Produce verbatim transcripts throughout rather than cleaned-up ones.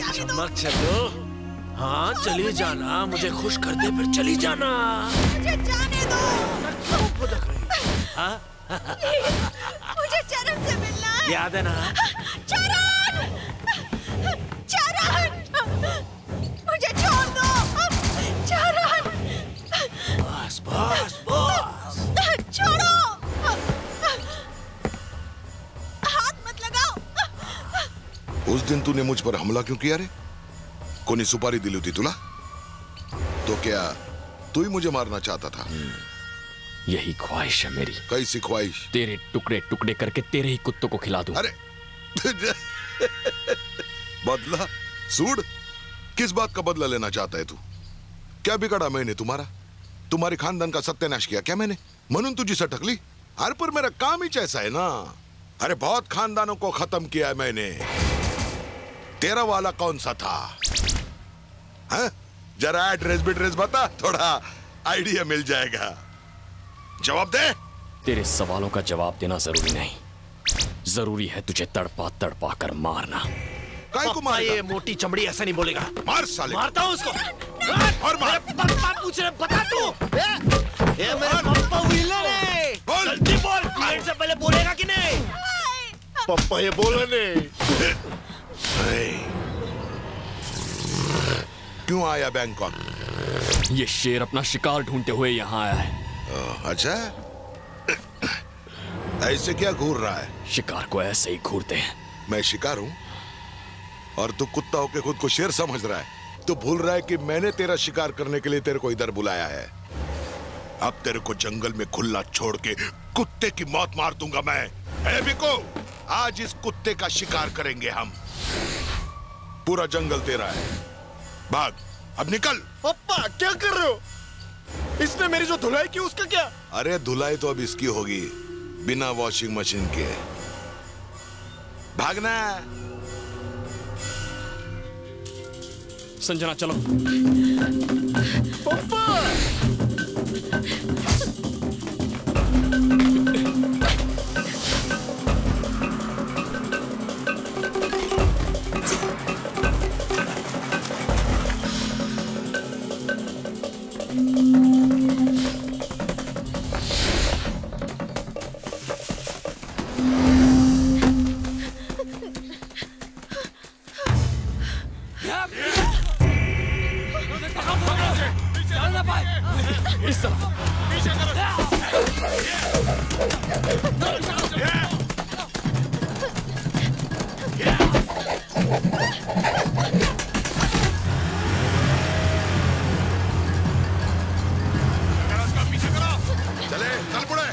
जाने दो। चमक चलो। हाँ चली जाना, मुझे खुश कर दे फिर चली जाना। मुझे जाने दो। क्यों फुदक रही? हाँ? मुझे चरण से मिलना है। याद है ना? चरण! चरण! मुझे छोड़ दो। चरण! बस बस बस। छोड़ो। हाथ मत लगाओ। उस दिन तूने मुझ पर हमला क्यों किया रे? कोनी सुपारी दिली थी तुला? तो क्या तू ही मुझे मारना चाहता था? यही ख्वाहिश है मेरी। कैसी ख्वाहिश? तेरे टुकड़े टुकड़े करके तेरे ही कुत्तों को खिला दूं। अरे बदला? सूड? किस बात का बदला लेना चाहता है तू? क्या बिगड़ा मैंने तुम्हारा? तुम्हारे खानदान का सत्यानाश किया क्या मैंने? म्हणून तुझी सटकली? अरे पर मेरा काम ही ऐसा है ना। अरे बहुत खानदानों को खत्म किया है मैंने। तेरा वाला कौन सा था? हाँ? जरा एड्रेस बिड्रेस बता, थोड़ा आइडिया मिल जाएगा। जवाब दे। तेरे सवालों का जवाब देना जरूरी नहीं, जरूरी है तुझे तड़पा तड़पा कर मारना। काय को मारेगा? ये मोटी चमड़ी ऐसा नहीं बोलेगा। मार साले। मारता हूँ उसको। और मार। पप्पा पूछ रहे, बता तू। ये मेरे पप्पा विलन है। बोल। जल्दी बोल। क्लाइंट से पहले बोलेगा कि नहीं? पप्पा ये बोला नहीं। क्यों आया बैंकॉक? ये शेर अपना शिकार ढूंढते हुए यहाँ आया है। अच्छा, ऐसे क्या घूर रहा है? शिकार को ऐसे ही घूरते हैं। मैं शिकार हूं और तू कुत्ता होके खुद को शेर समझ रहा है। तू भूल रहा है कि मैंने तेरा शिकार करने के लिए तेरे को इधर बुलाया है। अब तेरे को जंगल में खुला छोड़ के कुत्ते की मौत मार दूंगा मैं। ए बिको, आज इस कुत्ते का शिकार करेंगे हम। पूरा जंगल तेरा है, भाग, अब निकल। पप्पा क्या कर रहे हो? इसने मेरी जो धुलाई की उसका क्या? अरे धुलाई तो अब इसकी होगी, बिना वॉशिंग मशीन के। भागना। संजना चलो। पप्पा इस तरफ। चले, चल पड़े।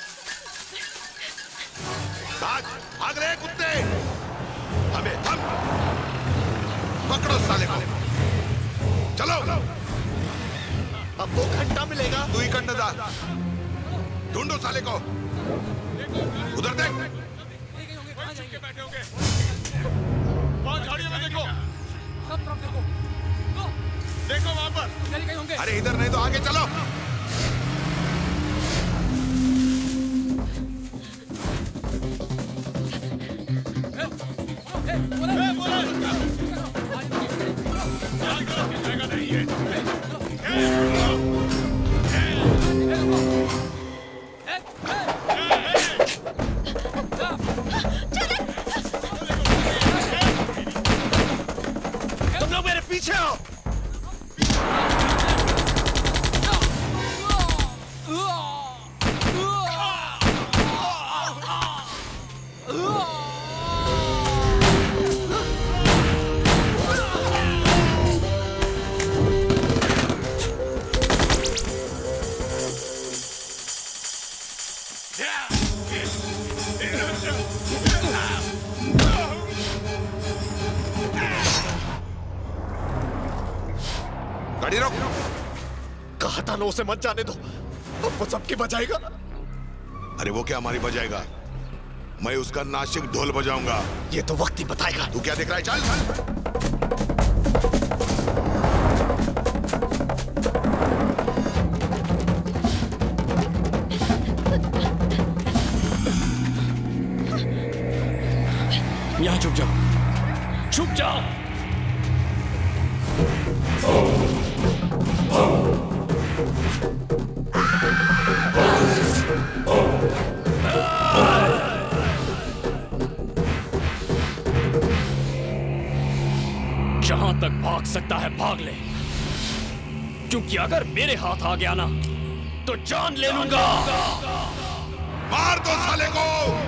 भाग, भाग रहे कुत्ते। हमें थम, पकड़ो साले को। चलो। अब दो घंटा मिलेगा। तू ही कंधा जा। ढूंढो साले को। उधर देख। बैठे होंगे। वहाँ झाड़ियों में देखो। सब तरफ देखो। देखो वहाँ पर। अरे इधर नहीं तो आगे चलो। जगह नहीं है। तुम लोग मेरे पीछे आओ। गाड़ी रोक। कहा था ना उसे मत जाने दो, अब वो सबकी बजाएगा। अरे वो क्या हमारी बजाएगा? मैं उसका नासिक ढोल बजाऊंगा। ये तो वक्त ही बताएगा। तू क्या देख रहा है? चल चल। यहाँ छुप जाओ, छुप जाओ। जहां तक भाग सकता है भाग ले, क्योंकि अगर मेरे हाथ आ गया ना तो जान ले लूंगा। मार दो साले को।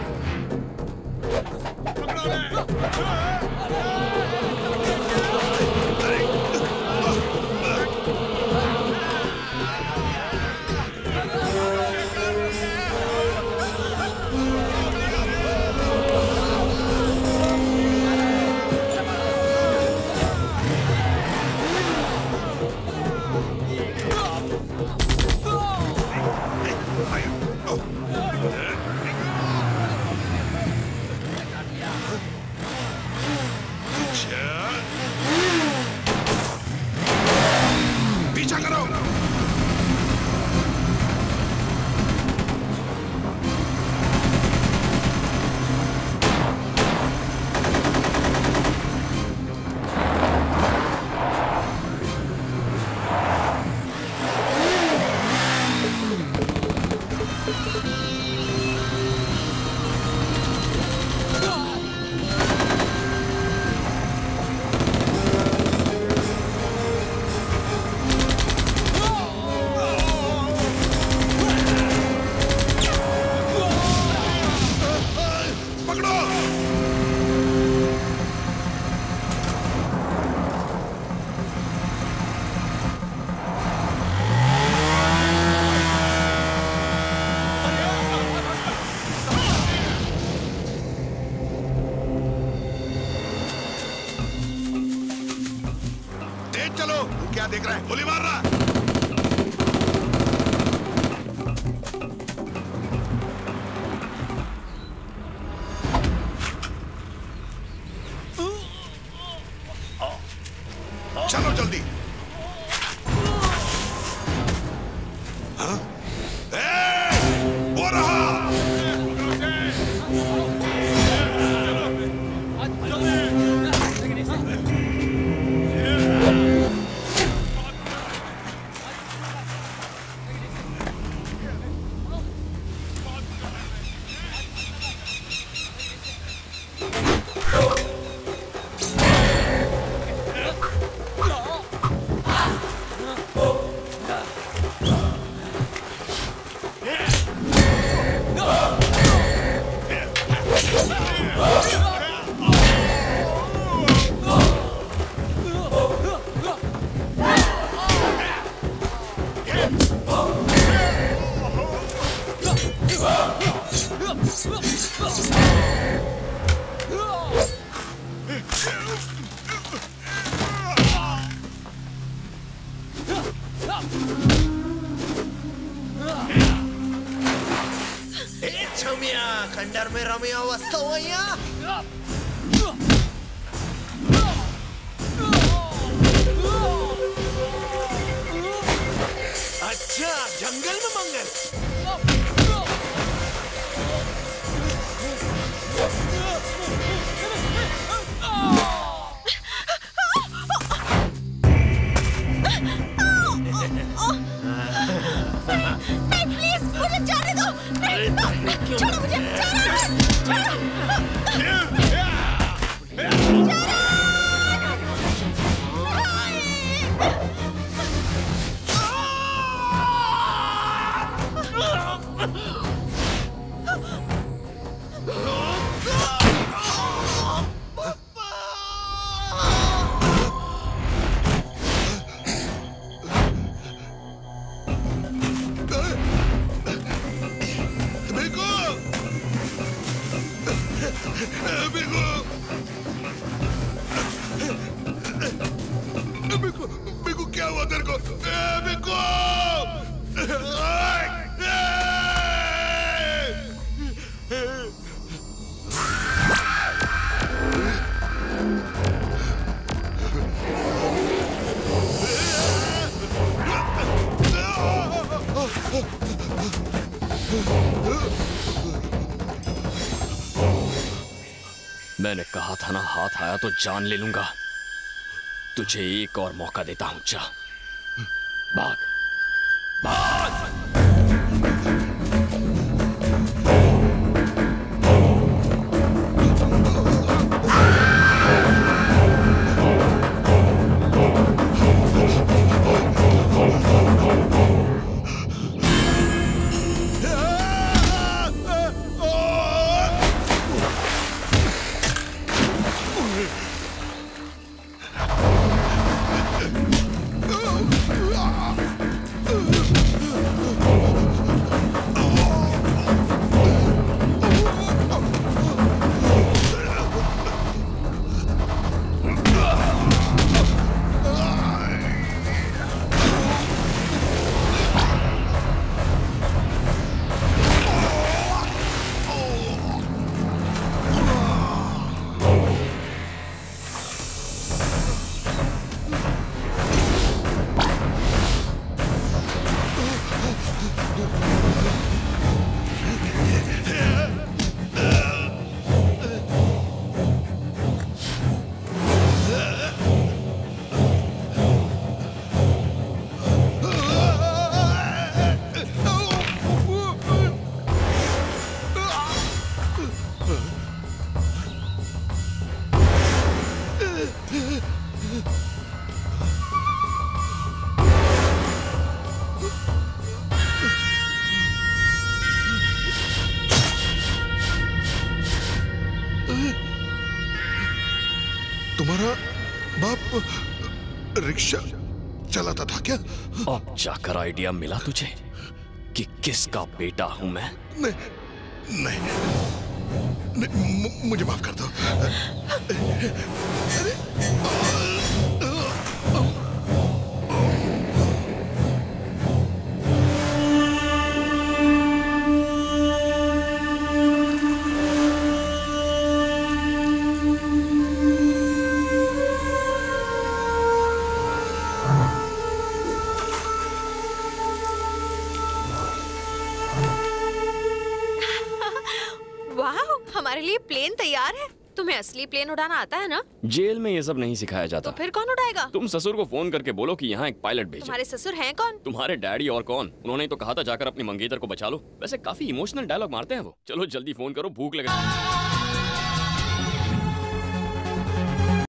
पीछा करो। चलो, क्या देख रहा है? गोली मार रहा। चलो जल्दी। हाँ? ए, वो रहा। खंडर में रमिया वस्तु भैया। अच्छा, जंगल में मंगल। नहीं, प्लीज मुझे जाने दो। नहीं, छोड़ो मुझे। क्या हुआ तेरे को? बिको! मैंने कहा था ना, हाथ आया तो जान ले लूंगा। तुझे एक और मौका देता हूं, जा भाग भाग। तुम्हारा बाप रिक्शा चलाता था क्या? अब जाकर आइडिया मिला तुझे कि किसका बेटा हूं मैं? नहीं नहीं, नहीं मुझे माफ कर दो। हमारे लिए प्लेन तैयार है। तुम्हें असली प्लेन उड़ाना आता है ना? जेल में ये सब नहीं सिखाया जाता। तो फिर कौन उड़ाएगा? तुम ससुर को फोन करके बोलो कि यहाँ एक पायलट भेजे। तुम्हारे ससुर हैं कौन? तुम्हारे डैडी और कौन? उन्होंने तो कहा था जाकर अपनी मंगेतर को बचा लो। वैसे काफी इमोशनल डायलॉग मारते हैं वो। चलो जल्दी फोन करो, भूख लगे।